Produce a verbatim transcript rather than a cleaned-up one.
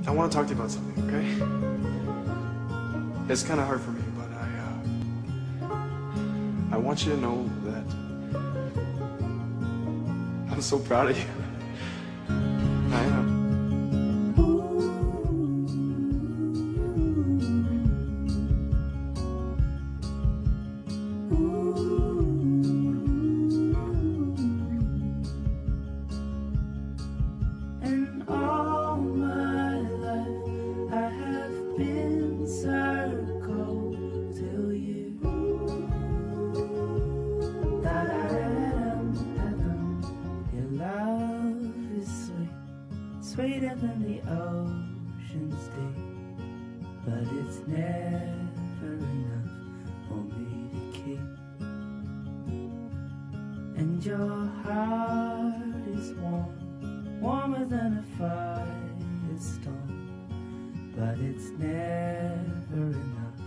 I want to talk to you about something, okay? It's kind of hard for me, but I, uh, I want you to know that I'm so proud of you. I am. And all my life I have been circled till you. Da-da-da-dum-da-dum. Your love is sweet, sweeter than the ocean's deep, but it's never enough for me to keep. And your heart is warm, warmer than a firestorm, but it's never enough